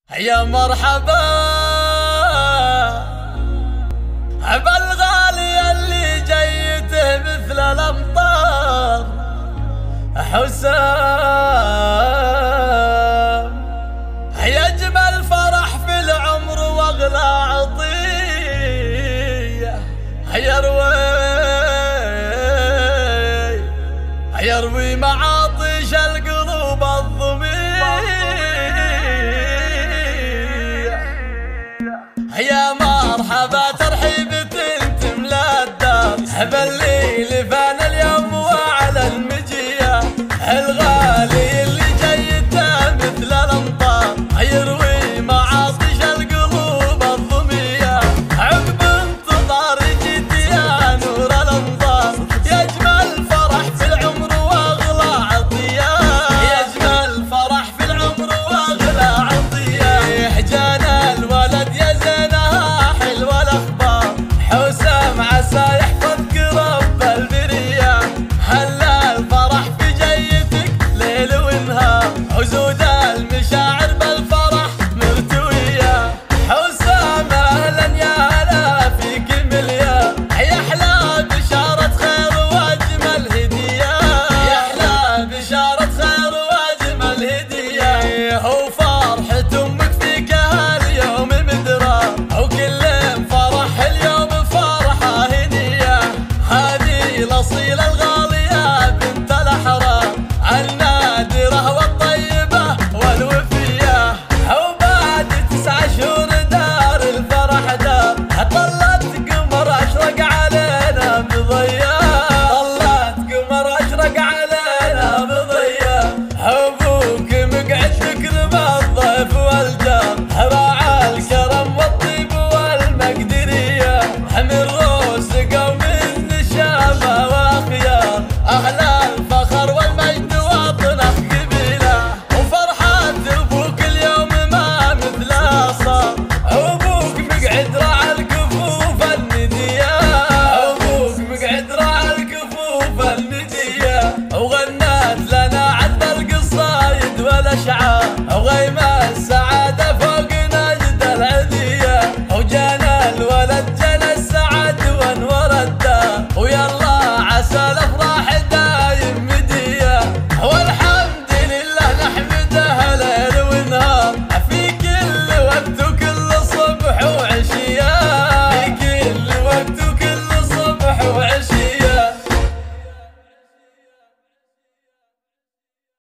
يا مرحبا بالغالي اللي جيته مثل الامطار حسام. يا اجمل فرح في العمر واغلى عطيه. يروي معاطش القلوب الضمير. يا مرحبا ترحيبة تملا الدار بالليل فان اليوم وعلى المجيه. الغالي اللي جيته مثل الامطار يروي معاطش القلوب الضميه. عقب انتظار جيت يا نور الانظار. يا اجمل فرح في العمر واغلى عطيه. يا اجمل فرح في العمر واغلى عطيه. جانا الولد يا زينها حلوه الاخبار. حسام عسى يحفظك رب البريه. هلا الفرح في جيتك ليل ونهار. عزود المشاعر بالفرح مرتويه. حسام اهلا يا هلا فيك مليار. يا احلى بشاره خير واجمل هديه. يا احلى بشاره خير واجمل هديه. هو فرحه امك فيك هاليوم مدرار. وكل فرح اليوم فرحه هديه. هذه الاصيله الغاليه بنت الاحرار النادره والطيبه والوفيه. وبعد 9 شهور دار الفرح دار. طلت قمر اشرق علينا بضياء. طلت قمر اشرق علينا بضياء. ابوك مقعد تكرم الضيف والجار. راعى الكرم والطيب والمقدريه. من روس قوم النشامه واخيار. اهلا الفخر والمجد وطنه قبيله. وفرحات ابوك اليوم ما مثلها صار. ابوك مقعد راعى الكفوف النديه. ابوك مقعد راعى الكفوف النديه. وغنت لنا عذب القصايد والاشعار.